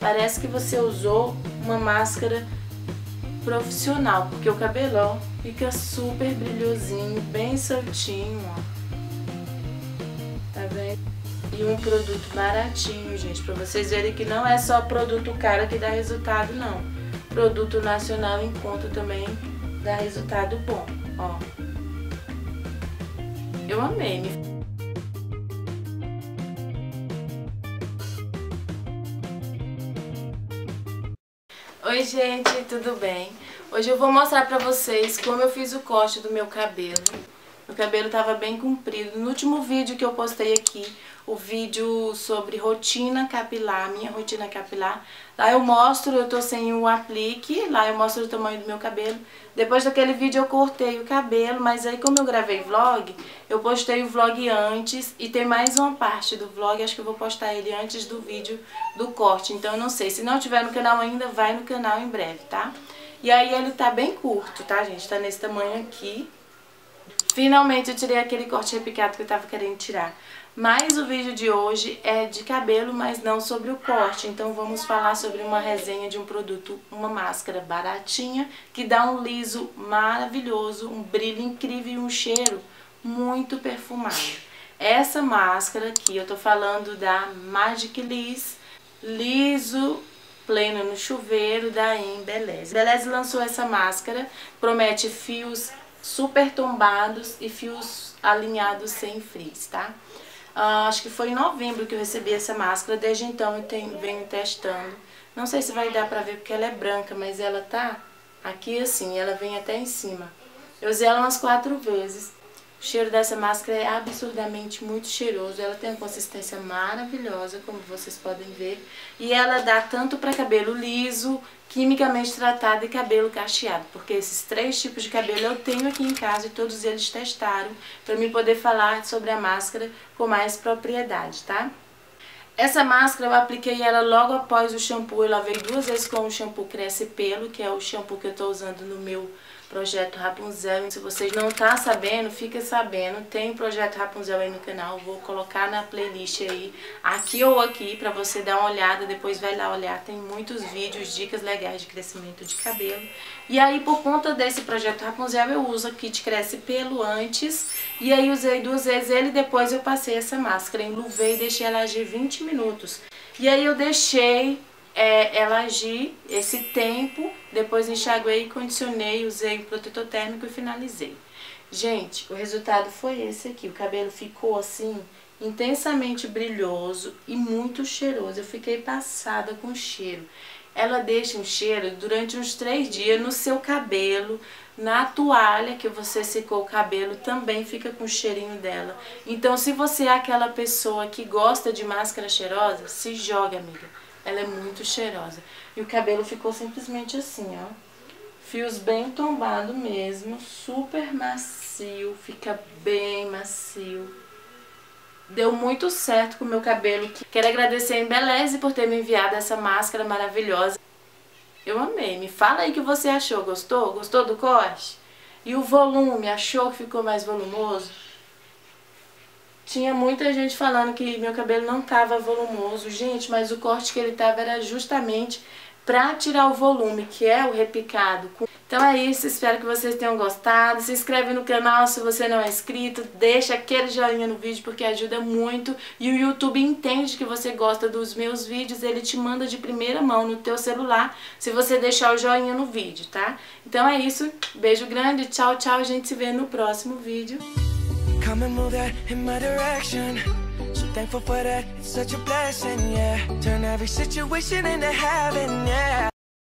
parece que você usou uma máscara profissional, porque o cabelo, ó, fica super brilhosinho, bem soltinho, ó. Tá vendo? E um produto baratinho, gente, pra vocês verem que não é só produto caro que dá resultado, não. Produto nacional em conta também dá resultado bom, ó. Eu amei. Oi, gente, tudo bem? Hoje eu vou mostrar pra vocês como eu fiz o corte do meu cabelo. Meu cabelo tava bem comprido. No último vídeo que eu postei aqui, o vídeo sobre rotina capilar, minha rotina capilar, lá eu mostro, eu tô sem o aplique, lá eu mostro o tamanho do meu cabelo. Depois daquele vídeo eu cortei o cabelo, mas aí como eu gravei vlog, eu postei o vlog antes e tem mais uma parte do vlog, acho que eu vou postar ele antes do vídeo do corte, então eu não sei. Se não tiver no canal ainda, vai no canal em breve, tá? E aí ele tá bem curto, tá, gente? Tá nesse tamanho aqui. Finalmente eu tirei aquele corte repicado que eu tava querendo tirar. Mas o vídeo de hoje é de cabelo, mas não sobre o corte. Então vamos falar sobre uma resenha de um produto, uma máscara baratinha, que dá um liso maravilhoso, um brilho incrível e um cheiro muito perfumado. Essa máscara aqui, eu tô falando da Magic Liss, liso pleno no chuveiro da Embeleze. Embeleze lançou essa máscara, promete fios super tombados e fios alinhados sem frizz, tá? Acho que foi em novembro que eu recebi essa máscara, desde então eu venho testando. Não sei se vai dar pra ver porque ela é branca, mas ela tá aqui assim, ela vem até em cima. Eu usei ela umas 4 vezes. O cheiro dessa máscara é absurdamente muito cheiroso, ela tem uma consistência maravilhosa, como vocês podem ver. E ela dá tanto para cabelo liso, quimicamente tratado e cabelo cacheado, porque esses 3 tipos de cabelo eu tenho aqui em casa e todos eles testaram para mim poder falar sobre a máscara com mais propriedade, tá? Essa máscara eu apliquei ela logo após o shampoo, eu lavei 2 vezes com o shampoo Cresce Pelo, que é o shampoo que eu tô usando no meu projeto Rapunzel. Se vocês não tá sabendo, fica sabendo, tem um projeto Rapunzel aí no canal, vou colocar na playlist aí, aqui ou aqui, pra você dar uma olhada, depois vai lá olhar, tem muitos vídeos, dicas legais de crescimento de cabelo. E aí por conta desse projeto Rapunzel eu uso o kit Cresce Pelo antes, e aí usei 2 vezes ele, depois eu passei essa máscara, enluvei e deixei ela agir 20 minutos. E aí eu deixei ela agir esse tempo, depois enxaguei, condicionei, usei o protetor térmico e finalizei. Gente, o resultado foi esse aqui, o cabelo ficou assim, intensamente brilhoso e muito cheiroso, eu fiquei passada com o cheiro. Ela deixa um cheiro durante uns 3 dias no seu cabelo, na toalha que você secou o cabelo também fica com o cheirinho dela. Então se você é aquela pessoa que gosta de máscara cheirosa, se joga, amiga. Ela é muito cheirosa. E o cabelo ficou simplesmente assim, ó. Fios bem tombados mesmo, super macio, fica bem macio. Deu muito certo com o meu cabelo. Quero agradecer a Embeleze por ter me enviado essa máscara maravilhosa. Eu amei. Me fala aí o que você achou. Gostou? Gostou do corte? E o volume? Achou que ficou mais volumoso? Tinha muita gente falando que meu cabelo não tava volumoso, gente, mas o corte que ele tava era justamente pra tirar o volume, que é o repicado. Então é isso, espero que vocês tenham gostado. Se inscreve no canal se você não é inscrito, deixa aquele joinha no vídeo porque ajuda muito. E o YouTube entende que você gosta dos meus vídeos, ele te manda de primeira mão no teu celular se você deixar o joinha no vídeo, tá? Então é isso, beijo grande, tchau, tchau, a gente se vê no próximo vídeo. Come and move that in my direction. So thankful for that, it's such a blessing, yeah. Turn every situation into heaven, yeah.